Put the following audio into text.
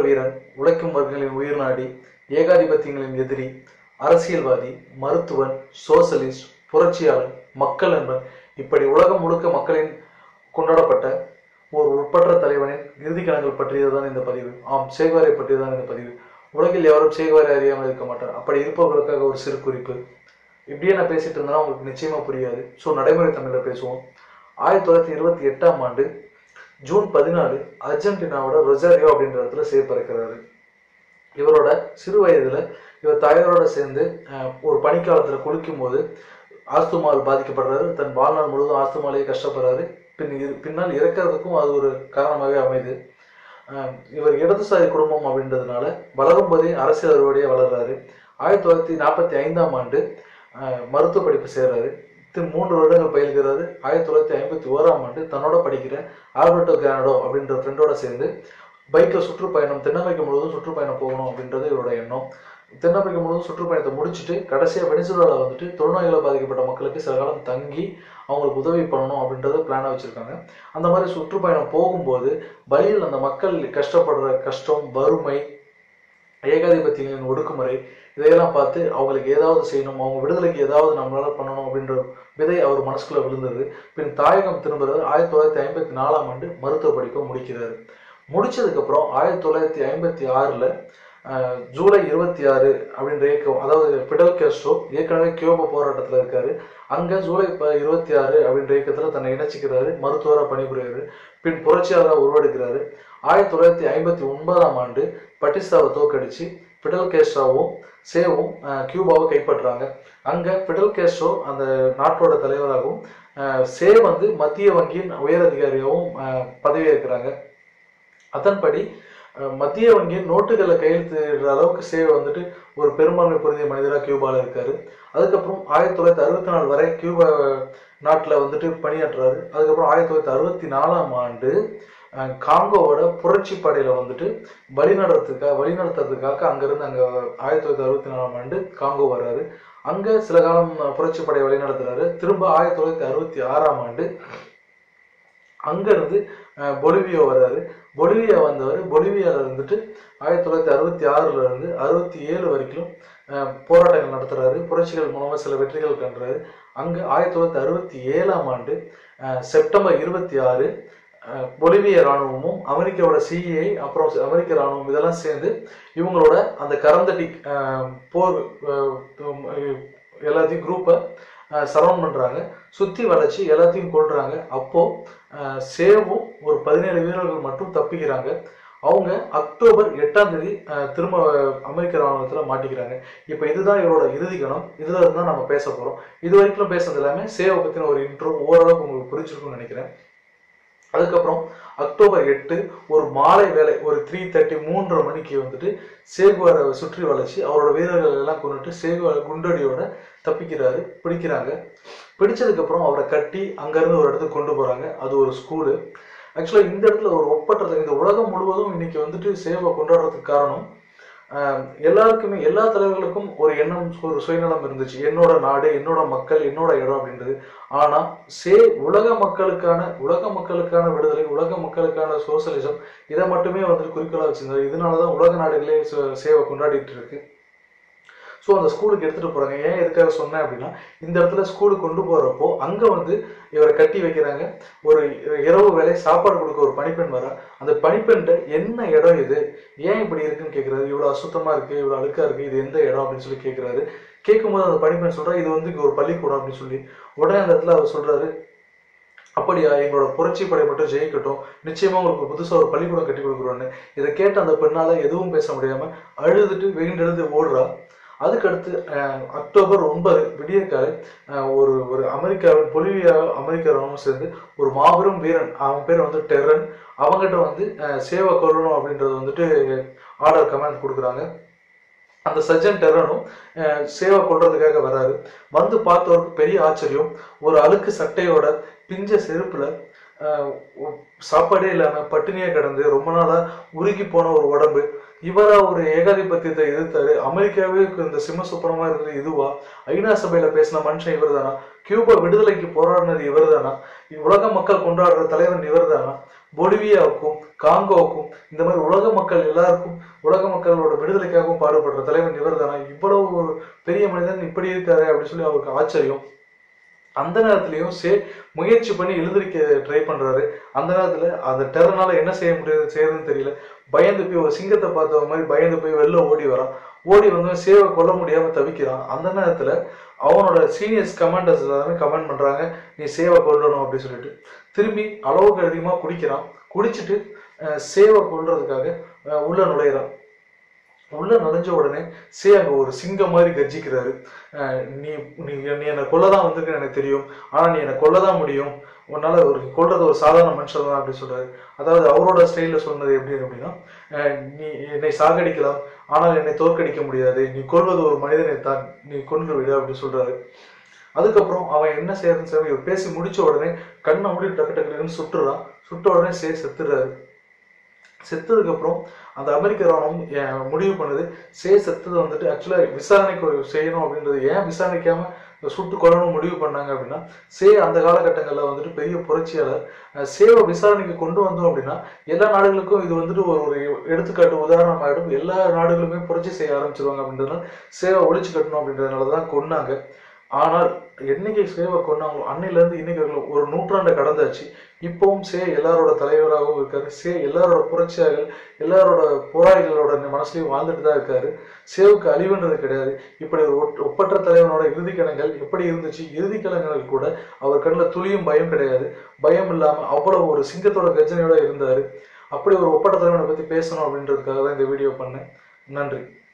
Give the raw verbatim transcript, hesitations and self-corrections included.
வீரன், உழைக்கும் வர்க்கங்களின் உயிர் நாடி, ஏகாதிபத்தியங்களின் எதிரி, அரசியல்வாதி, மருத்துவன், சோசலிஸ்ட், புரட்சியாளன், மக்கள் நண்பன், இப்படி உலகம் முழுக்க மக்களின் கொண்டாடப்பட்ட ஒரு உட்பற்ற தலைவனின் இறுதி கணங்கள் பற்றியதுதான் இந்த பதிவு. ஆம், சேகுவாரை பற்றியதுதான் இந்த பதிவு. உலகில் எவரும் சேகுவாரை அறியாமல் இருக்க மாட்டார். அப்படி இருப்பவர்களுக்காக ஒரு சிறு குறிப்பு. இப்படியே நான் பேசிட்டு இருந்தா உங்களுக்கு நிச்சயமா புரியாது. ஸோ நடைமுறை தமிழ்ல பேசுவோம். ஆயிரத்தி தொள்ளாயிரத்தி இருபத்தி எட்டாம் ஆண்டு ஜூன் பதினாலு அர்ஜென்டினாவோட ரொசாரியோ அப்படின்ற இடத்துல சேப்பிறக்கிறாரு. இவரோட சிறு வயதுல இவர் தாயாரோட சேர்ந்து ஒரு பனிக்காலத்துல குளிக்கும் போது ஆஸ்துமாவில் பாதிக்கப்படுறாரு. தன் வாழ்நாள் முழுவதும் ஆஸ்துமாலேயே கஷ்டப்படுறாரு. பின் பின்னால் இறக்கிறதுக்கும் அது ஒரு காரணமாகவே அமைது. இவர் இடதுசாரி குடும்பம் அப்படின்றதுனால வளரும் போதே அரசியல் அறுவடையே வளர்றாரு. ஆயிரத்தி தொள்ளாயிரத்தி நாற்பத்தி ஐந்தாம் ஆண்டு மருத்துவ படிப்பு சேர்றாரு. மூன்று வருடங்கள் பயில்கிறாரு. ஆயிரத்தி தொள்ளாயிரத்தி ஐம்பத்தி ஓராம் ஆண்டு தன்னோட படிக்கிற ஆல்பர்டோ கிரானடோ அப்படின்ற ஃப்ரெண்டோட சேர்ந்து பைக்ல சுற்றுப்பயணம், தென்னமைக்க முழுவதும் சுற்றுப்பயணம் போகணும் அப்படின்றது இவரோட எண்ணம். தென்னாப்பிரிக்கா முழுவதும் சுற்றுப்பயணத்தை முடிச்சுட்டு கடைசியாக வெனிசுலாவில் வந்துட்டு தொழுநோயால் பாதிக்கப்பட்ட மக்களுக்கு சில காலம் தங்கி அவங்களுக்கு உதவி பண்ணணும் அப்படின்றத பிளானாக வச்சுருக்காங்க. அந்த மாதிரி சுற்றுப்பயணம் போகும்போது வழியில் அந்த மக்கள் கஷ்டப்படுற கஷ்டம், வறுமை, ஏகாதிபத்தியங்களின் ஒடுக்குமுறை இதையெல்லாம் பார்த்து அவங்களுக்கு ஏதாவது செய்யணும், அவங்க விடுதலைக்கு ஏதாவது நம்மளால பண்ணணும் அப்படின்ற விதை அவர் மனசுக்குள்ள விழுந்தது. பின் தாயகம் திரும்புறது ஆயிரத்தி தொள்ளாயிரத்தி ஐம்பத்தி நாலாம் ஆண்டு மருத்துவ படிப்பை முடிக்கிறாரு. முடிச்சதுக்கப்புறம் ஆயிரத்தி தொள்ளாயிரத்தி ஐம்பத்தி ஆறில் ஜூலை இருபத்தி ஆறு அப்படின்ற இயக்கம், அதாவது பிடல் கேஸ்ட்ரோ ஏற்கனவே கியூபா போராட்டத்தில் இருக்காரு. அங்கே ஜூலை இருபத்தி ஆறு அப்படின்ற இயக்கத்தில் தன்னை இணைச்சிக்கிறாரு, மருத்துவராக பணிபுரியாரு. பின் புரட்சியாளராக உருவெடுக்கிறாரு. ஆயிரத்தி தொள்ளாயிரத்தி ஐம்பத்தி ஒன்பதாம் ஆண்டு பட்டிஸ்தாவை தோக்கடிச்சு பிடல் கேஸ்ட்ரோவும் சேவும் கியூபாவை கைப்பற்றுறாங்க. அங்கே பிடல் கேஸ்ட்ரோ அந்த நாட்டோட தலைவராகவும், சே வந்து மத்திய வங்கியின் உயர் அதிகாரியாகவும் பதவியேற்கிறாங்க. அதன்படி மத்திய வங்கியின் நோட்டுகளை கையெழுத்திடுற அளவுக்கு சேவை வந்துட்டு ஒரு பெரும்பான்மை பொருந்திய மனிதராக கியூபாவில் இருக்காரு. அதுக்கப்புறம் ஆயிரத்தி தொள்ளாயிரத்தி அறுபத்தி நாலு வரை கியூபா நாட்டில் வந்துட்டு பணியாற்றுறாரு. அதுக்கப்புறம் ஆயிரத்தி தொள்ளாயிரத்தி அறுபத்தி நாலாம் ஆண்டு காங்கோவோட புரட்சி படையில வந்துட்டு வழிநடத்துக்காக வழிநடத்துறதுக்காக அங்கிருந்து அங்கே ஆயிரத்தி தொள்ளாயிரத்தி அறுபத்தி நாலாம் ஆண்டு காங்கோ வர்றாரு. அங்கே சில காலம் புரட்சி படையை வழிநடத்துறாரு. திரும்ப ஆயிரத்தி தொள்ளாயிரத்தி அறுபத்தி ஆறாம் ஆண்டு அங்கிருந்து பொலிவியா வர்றாரு. பொலிவியா வந்தவர் பொலிவியாவில் இருந்துட்டு ஆயிரத்தி தொள்ளாயிரத்தி அறுபத்தி ஆறுல இருந்து அறுபத்தி ஏழு வரைக்கும் போராட்டங்கள் நடத்துறாரு. புரட்சிகள் மூலமாக சில வெற்றிகள் கண்டுறாரு. அங்கே ஆயிரத்தி தொள்ளாயிரத்தி அறுபத்தி ஏழாம் ஆண்டு செப்டம்பர் இருபத்தி ஆறு பொலிவிய இராணுவமும் அமெரிக்காவோட சிஐஏ அப்புறம் அமெரிக்க இராணுவம் இதெல்லாம் சேர்ந்து இவங்களோட அந்த கரந்தட்டி போர் எல்லாத்தையும் குரூப்பை சரவுண்ட் பண்றாங்க, சுத்தி வளைச்சு எல்லாத்தையும் கொள்றாங்க. அப்போ சேவும் ஒரு பதினேழு வீரர்கள் மட்டும் தப்பிக்கிறாங்க. அவங்க அக்டோபர் எட்டாம் தேதி திரும்ப அமெரிக்க ராணுவத்துல மாட்டிக்கிறாங்க. இப்ப இதுதான் இவரோட இறுதி கணம். இதுல இருந்தா நம்ம பேச போறோம். இது வரைக்கும் பேசுறது எல்லாமே சேவை பத்தின ஒரு இன்ட்ரோ, ஓரளவுக்கு உங்களுக்கு புரிஞ்சிருக்கும்னு நினைக்கிறேன். அதுக்கப்புறம் அக்டோபர் எட்டு ஒரு மாலை வேலை ஒரு த்ரீ தேர்ட்டி மூன்றரை மணிக்கு வந்துட்டு சேகுவாரை சுற்றி வளைச்சு அவரோட வீரர்கள் எல்லாம் கொண்டுட்டு சேகுவார குண்டடியோட தப்பிக்கிறாரு. பிடிக்கிறாங்க. பிடிச்சதுக்கு அப்புறம் அவரை கட்டி அங்கிருந்து ஒரு இடத்துக்கு கொண்டு போறாங்க. அது ஒரு ஸ்கூலு. ஆக்சுவலா இந்த இடத்துல ஒரு ஒப்பற்றது, இந்த உலகம் முழுவதும் இன்னைக்கு வந்துட்டு சேவை கொண்டாடுறதுக்கு காரணம் எல்லாருக்குமே, எல்லா தலைவர்களுக்கும் ஒரு எண்ணம், ஒரு சுயநலம் இருந்துச்சு. என்னோட நாடு, என்னோட மக்கள், என்னோட இடம் அப்படின்றது. ஆனா சே உலக மக்களுக்கான உலக மக்களுக்கான விடுதலை, உலக மக்களுக்கான சோசியலிசம் இதை மட்டுமே வந்துட்டு குறிக்கோளா வச்சிருந்தாரு. இதனாலதான் உலக நாடுகளே சேவை கொண்டாடிட்டு இருக்கு. ஸோ அந்த ஸ்கூலுக்கு எடுத்துகிட்டு போகிறாங்க. ஏன் எதுக்காக சொன்னேன் அப்படின்னா, இந்த இடத்துல ஸ்கூலுக்கு கொண்டு போகிறப்போ அங்கே வந்து இவரை கட்டி வைக்கிறாங்க. ஒரு இரவு வேலை சாப்பாடு கொடுக்க ஒரு பணிப்பெண் வர, அந்த பணிப்பெண்கிட்ட என்ன இடம் இது, ஏன் இப்படி இருக்குன்னு கேட்குறாரு. இவ்வளோ அசுத்தமாக இருக்குது, இவ்வளோ அழுக்காக இருக்குது, இது எந்த இடம் அப்படின்னு சொல்லி கேட்குறாரு. கேட்கும்போது அந்த பணிப்பெண் சொல்கிறா, இது வந்து இங்கே ஒரு பள்ளிக்கூடம் அப்படின்னு சொல்லி. உடனே அந்த இடத்துல அவர் சொல்கிறாரு, அப்படியா, எங்களோட புரட்சி படை மட்டும் ஜெயிக்கட்டும், நிச்சயமா உங்களுக்கு புதுசாக ஒரு பள்ளிக்கூடம் கட்டி கொடுக்குறோன்னு. இதை கேட்ட அந்த பெண்ணால் எதுவும் பேச முடியாமல் அழுதுட்டு வெகுண்டெழுந்து ஓடுறா. அதுக்கடுத்து அக்டோபர் ஒன்பது விடியற்காலை ஒரு ஒரு அமெரிக்காவின் பொலிவியா அமெரிக்க ராணுவம் சேர்ந்து ஒரு மாபெரும் வீரன், அவன் பேர் வந்து டெரன், அவங்ககிட்ட வந்து சேவை கொள்ளணும் அப்படின்றது வந்துட்டு ஆர்டர் கமாண்ட் கொடுக்குறாங்க. அந்த சர்ஜன் டெரனும் சேவை கொள்றதுக்காக வர்றாரு. வந்து பார்த்தவருக்கு பெரிய ஆச்சரியம். ஒரு அழுக்கு சட்டையோட பிஞ்ச செருப்புல சாப்பாடே இல்லாம பட்டினியா கிடந்து ரொம்ப நாளா உருகி போன ஒரு உடம்பு. இவரா ஒரு ஏகாதிபத்தியத்தை எதிர்த்தாரு. அமெரிக்காவே இந்த சிம்ம சுப்பரமா இருந்தது இதுவா? ஐநா சபையில பேசின மனுஷன் இவர் தானா? கியூபா விடுதலைக்கு போராடினது இவர் தானா? உலக மக்கள் கொண்டாடுற தலைவன் இவர் தானா? பொலிவியாவுக்கும் காங்கோவுக்கும் இந்த மாதிரி உலக மக்கள் எல்லாருக்கும் உலக மக்களோட விடுதலைக்காகவும் பாடுபடுற தலைவன் இவர் தானே, இவ்வளவு ஒரு பெரிய மனிதன் இப்படி இருக்காரு அப்படின்னு சொல்லி அவருக்கு ஆச்சரியம். அந்த நேரத்திலையும் சே முயற்சி பண்ணி எழுந்திருக்க ட்ரை பண்றாரு. அந்த நேரத்துல அந்த டெரர்னால என்ன செய்ய முடியாது செய்யறதுன்னு தெரியல. பயந்து போய் ஒரு சிங்கத்தை பார்த்த மாதிரி பயந்து போய் வெளில ஓடி வரான். ஓடி வந்து சேவை கொல்ல முடியாம தவிக்கிறான். அந்த நேரத்துல அவனோட சீனியர்ஸ் கமாண்டர்ஸ் எல்லாருமே கமெண்ட் பண்றாங்க, நீ சேவை கொல்லணும் அப்படின்னு சொல்லிட்டு. திரும்பி அளவுக்கு அதிகமா குடிக்கிறான். குடிச்சிட்டு சேவை கொல்றதுக்காக உள்ள நுழையிறான். உள்ள நுழைஞ்ச உடனே சே அங்க ஒரு சிங்கம் மாதிரி கர்ஜிக்கிறாரு. நீ நீ நீ என்னை கொல்லதான் வந்திருக்குன்னு எனக்கு தெரியும், ஆனா நீ என்னை கொல்லதான் முடியும், உன்னால ஒரு கொல்றது ஒரு சாதாரண மனுஷன் தான் அப்படின்னு சொல்றாரு. அதாவது அவரோட ஸ்டைல சொன்னது எப்படி அப்படின்னா, நீ என்னை சாகடிக்கலாம் ஆனால் என்னை தோற்கடிக்க முடியாது, நீ கொல்வது ஒரு மனிதனை தான், நீ கொன்று விடு அப்படின்னு சொல்றாரு. அதுக்கப்புறம் அவன் என்ன செய்யறதுன்னு சொல்லி இவர் பேசி முடிச்ச உடனே கண்ணை மூடி டக்கு டக்குன்னு சுட்டுறான். சுட்ட உடனே சே செத்துறாரு. செத்ததுக்கு அப்புறம் அந்த அமெரிக்க ராணுவம் முடிவு பண்ணுது, சே செத்தது வந்துட்டு ஆக்சுவலா விசாரணைக்கு செய்யணும் அப்படின்றது. ஏன் விசாரணைக்காம சுட்டு கொல்லணும் முடிவு பண்ணாங்க அப்படின்னா, சே அந்த காலகட்டங்கள்ல வந்துட்டு பெரிய புரட்சியாளர். சேவை விசாரணைக்கு கொண்டு வந்தோம் அப்படின்னா எல்லா நாடுகளுக்கும் இது வந்துட்டு ஒரு ஒரு எடுத்துக்காட்டு உதாரணம் ஆயிடும். எல்லா நாடுகளுமே புரட்சி செய்ய ஆரம்பிச்சிருவாங்க அப்படின்றதுனால சேவை ஒழிச்சு கட்டணும் அப்படின்றதுனாலதான் கொன்னாங்க. ஆனால் என்னைக்கு சேவை கொண்டாங்களோ அன்னையில இருந்து இன்னைக்கு ஒரு நூற்றாண்டை கடந்தாச்சு. இப்பவும் சே எல்லாரோட தலைவராகவும் இருக்காரு. சே எல்லாரோட புரட்சியாளர்கள் எல்லாரோட போராளிகளோட மனசுலயும் வாழ்ந்துட்டு தான் இருக்காரு. சேவுக்கு அழிவுன்றது கிடையாது. இப்படி ஒரு ஒப்பற்ற தலைவனோட இறுதிக்கணங்கள் எப்படி இருந்துச்சு, இறுதிக்கணங்கள் கூட அவர் கண்ணில் துளியும் பயம் கிடையாது. பயம் இல்லாம அவ்வளவு ஒரு சிங்கத்தோட கர்ஜனையோட இருந்தாரு. அப்படி ஒரு ஒப்பற்ற தலைவனை பத்தி பேசணும் அப்படின்றதுக்காக தான் இந்த வீடியோ பண்ணேன். நன்றி.